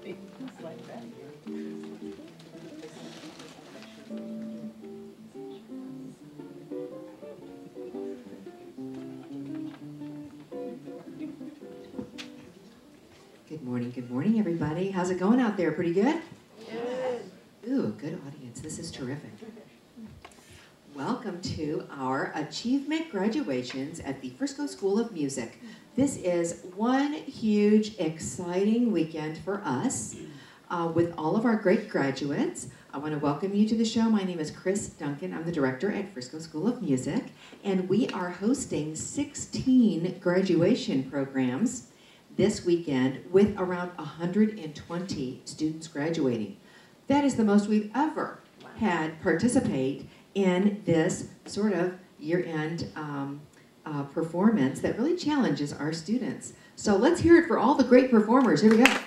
Good morning, everybody. How's it going out there? Pretty good? Yes. Ooh, good audience. This is terrific. Welcome to our achievement graduations at the Frisco School of Music. This is one huge, exciting weekend for us with all of our great graduates. I want to welcome you to the show. My name is Chris Duncan. I'm the director at Frisco School of Music, and we are hosting 16 graduation programs this weekend with around 120 students graduating. That is the most we've ever had participate in this sort of year-end performance that really challenges our students. So let's hear it for all the great performers. Here we go.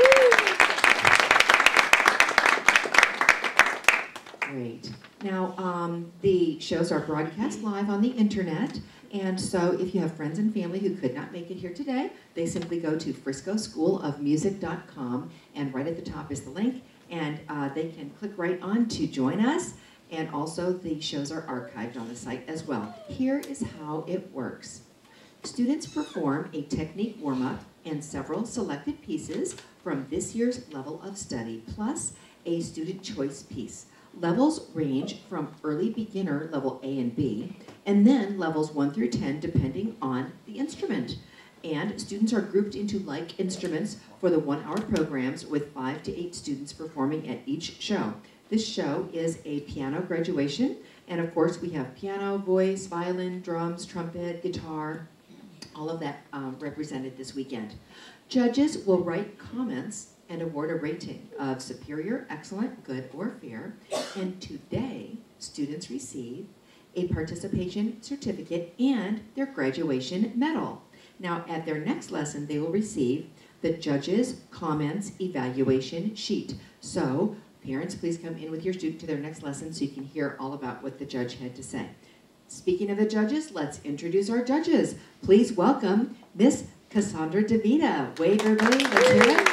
Great. Now, the shows are broadcast live on the internet. And so if you have friends and family who could not make it here today, they simply go to friscoschoolofmusic.com, and right at the top is the link, and they can click right on to join us. And also the shows are archived on the site as well. Here is how it works. Students perform a technique warm-up and several selected pieces from this year's level of study, plus a student choice piece. Levels range from early beginner, level A and B, and then levels 1 through 10 depending on the instrument. And students are grouped into like instruments for the 1-hour programs with 5 to 8 students performing at each show. This show is a piano graduation, and of course we have piano, voice, violin, drums, trumpet, guitar, all of that represented this weekend. Judges will write comments and award a rating of superior, excellent, good, or fair. And today, students receive a participation certificate and their graduation medal. Now, at their next lesson, they will receive the judges' comments evaluation sheet. So, parents, please come in with your student to their next lesson so you can hear all about what the judge had to say. Speaking of the judges, let's introduce our judges. Please welcome Miss Cassandra DeVita. Wave, everybody, let's hear it.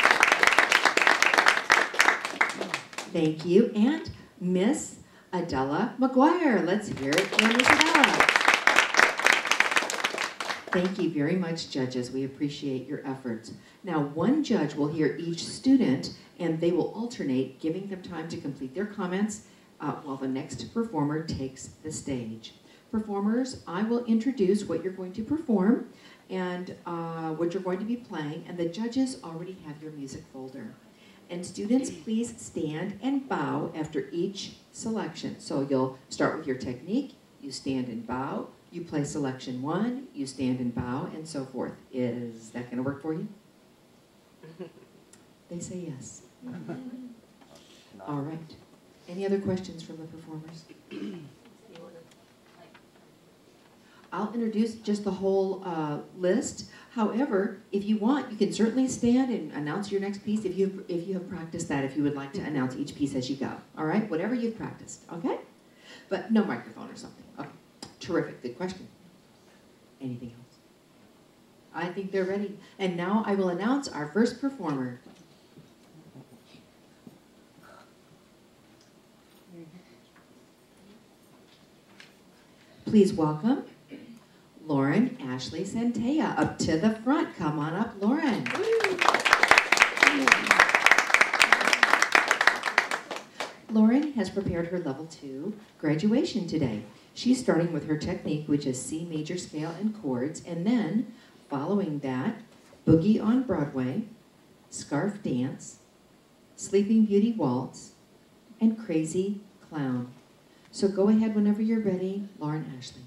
Thank you. And Miss Adela McGuire. Let's hear it for Miss Adela. Thank you very much, judges. We appreciate your efforts. Now, one judge will hear each student, and they will alternate, giving them time to complete their comments while the next performer takes the stage. Performers, I will introduce what you're going to perform and what you're going to be playing, and the judges already have your music folder. And students, please stand and bow after each selection. So you'll start with your technique, you stand and bow, you play selection 1, you stand and bow, and so forth. Is that going to work for you? They say yes. All right. Any other questions from the performers? I'll introduce just the whole list. However, if you want, you can certainly stand and announce your next piece if you have practiced that, if you would like to announce each piece as you go. All right? Whatever you've practiced, okay? But no microphone or something. Okay. Terrific. Good question. Anything else? I think they're ready. And now I will announce our first performer. Please welcome Lauren Ashley Centella up to the front. Come on up, Lauren. Lauren has prepared her level 2 graduation today. She's starting with her technique, which is C major scale and chords, and then following that, Boogie on Broadway, Scarf Dance, Sleeping Beauty Waltz, and Crazy Clown. So go ahead whenever you're ready, Lauren Ashley.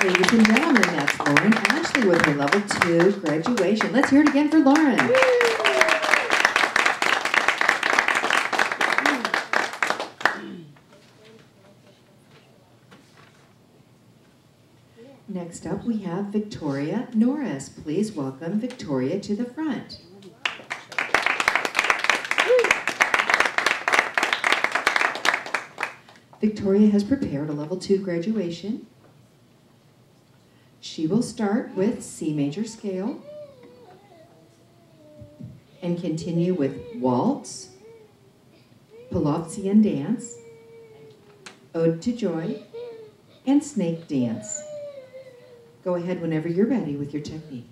Ladies and gentlemen, that's Lauren Ashley with her level 2 graduation. Let's hear it again for Lauren. Next up, we have Victoria Norris. Please welcome Victoria to the front. Victoria has prepared a level 2 graduation. She will start with C major scale and continue with waltz, Polovtsian dance, ode to joy, and snake dance. Go ahead whenever you're ready with your technique.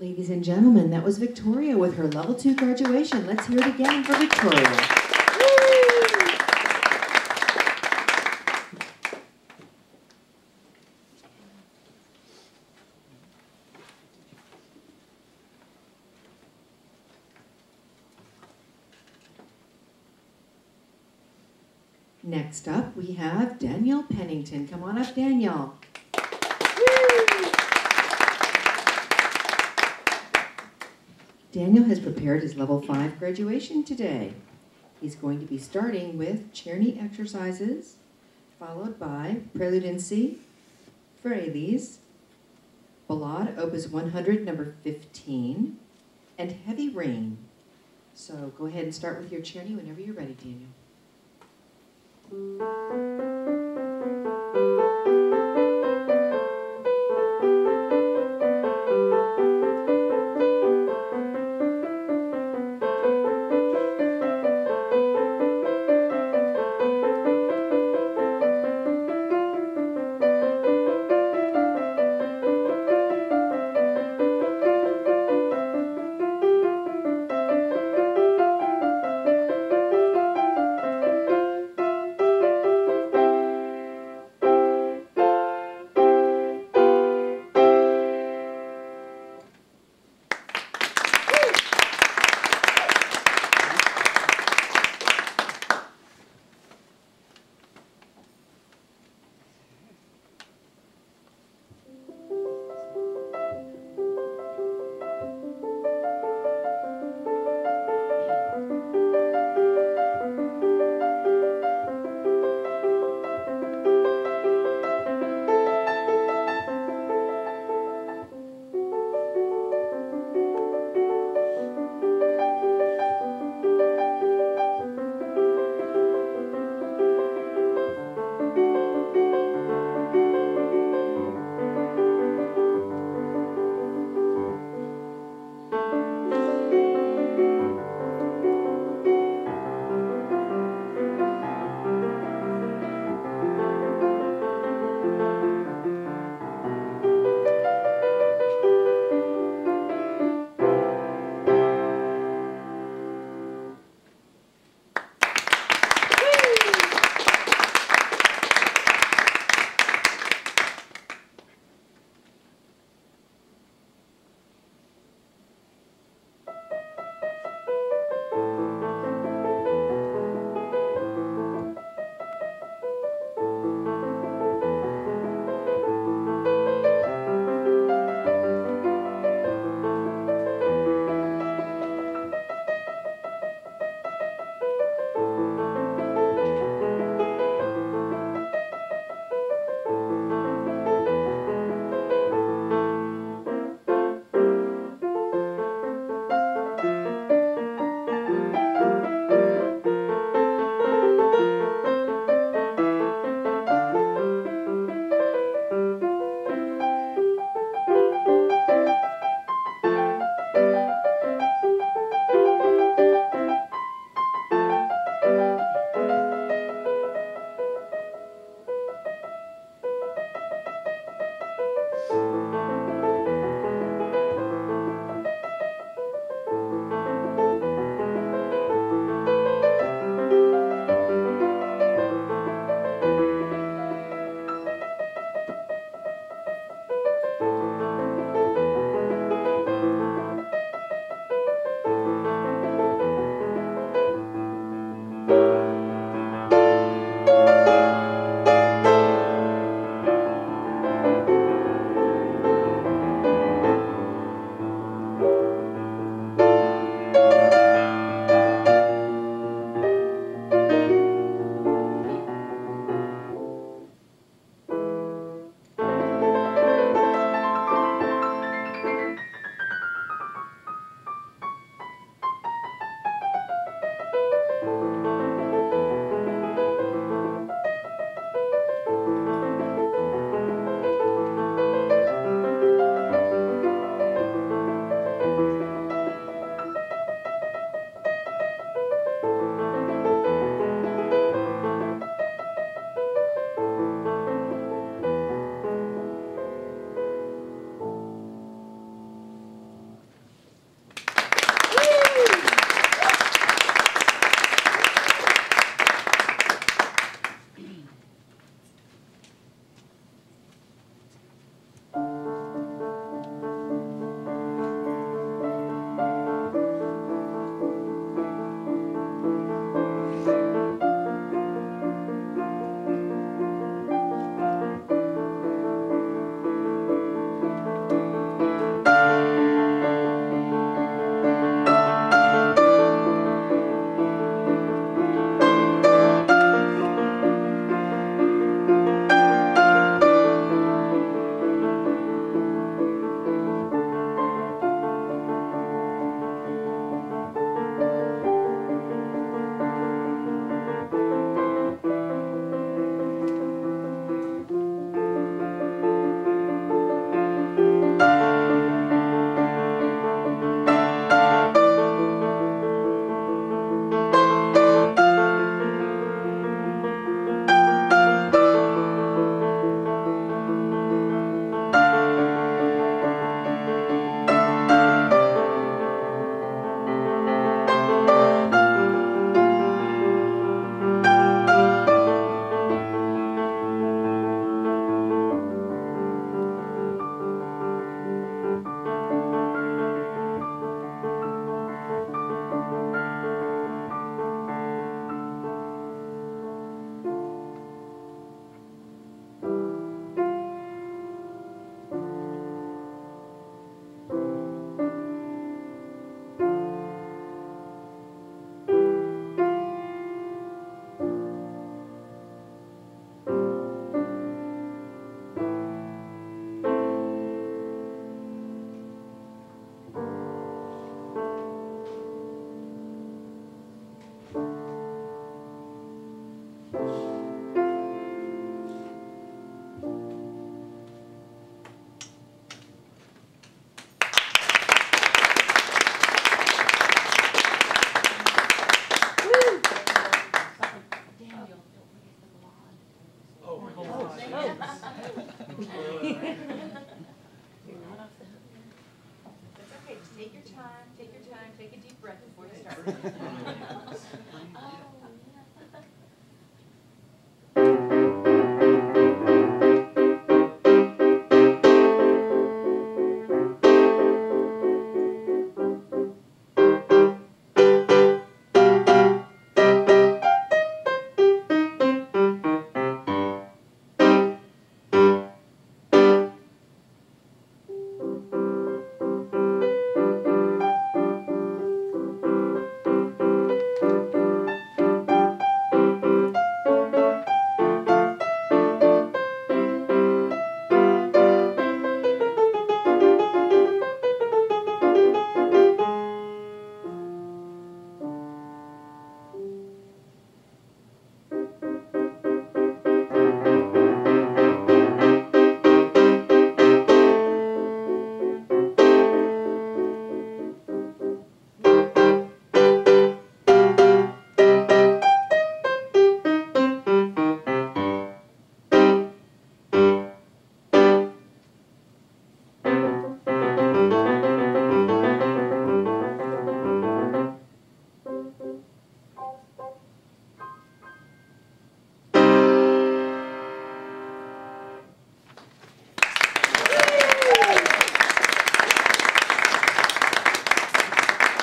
Ladies and gentlemen, that was Victoria with her level 2 graduation. Let's hear it again for Victoria. Next up, we have Daniel Pennington. Come on up, Daniel. Daniel has prepared his level 5 graduation today. He's going to be starting with Czerny exercises, followed by Prelude in C, for Elise, Ballade, Opus 100, number 15, and Heavy Rain. So go ahead and start with your Czerny whenever you're ready, Daniel.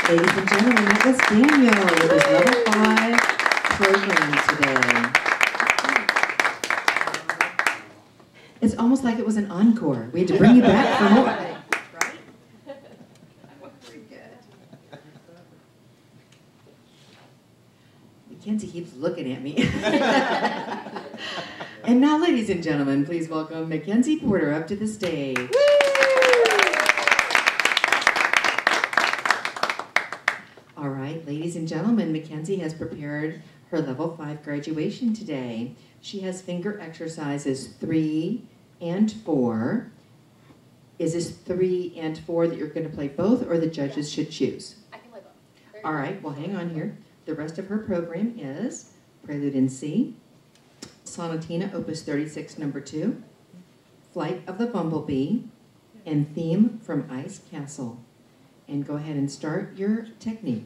Ladies and gentlemen, that was Daniel with his level 5 program today. It's almost like it was an encore. We had to bring you back for more. Mackenzie keeps looking at me. And now, ladies and gentlemen, please welcome Mackenzie Porter up to the stage. All right, ladies and gentlemen, Mackenzie has prepared her level 5 graduation today. She has finger exercises 3 and 4. Is this 3 and 4 that you're going to play both, or the judges should choose? I can play both. All right, well, hang on here. The rest of her program is Prelude in C, Sonatina Opus 36, number 2, Flight of the Bumblebee, and Theme from Ice Castle. And go ahead and start your technique.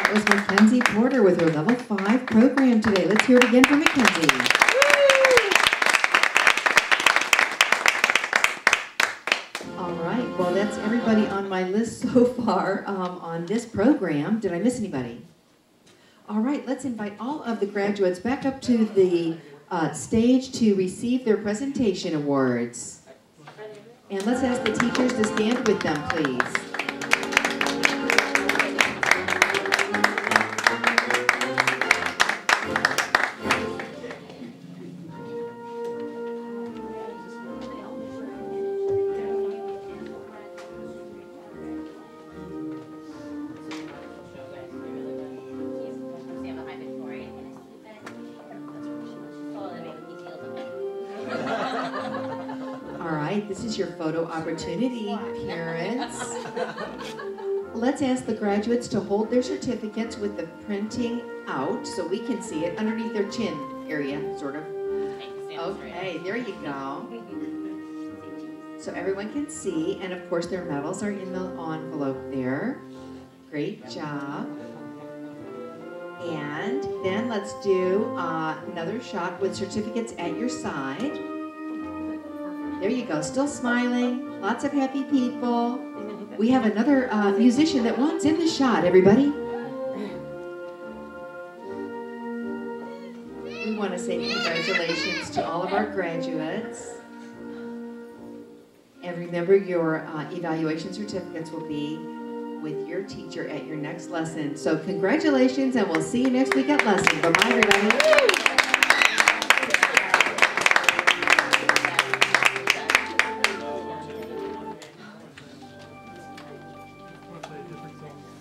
That was Mackenzie Porter with her level 5 program today. Let's hear it again for Mackenzie. All right, well, that's everybody on my list so far on this program. Did I miss anybody? All right, let's invite all of the graduates back up to the stage to receive their presentation awards. And let's ask the teachers to stand with them, please. This is your photo opportunity, parents. Let's ask the graduates to hold their certificates with the printing out so we can see it underneath their chin area, sort of. Okay, there you go. So everyone can see, and of course their medals are in the envelope there. Great job. And then let's do another shot with certificates at your side. There you go, still smiling, lots of happy people. We have another musician that wants in the shot, everybody. We want to say congratulations to all of our graduates. And remember, your evaluation certificates will be with your teacher at your next lesson. So congratulations, and we'll see you next week at lesson. Bye-bye, everybody. Play a different song.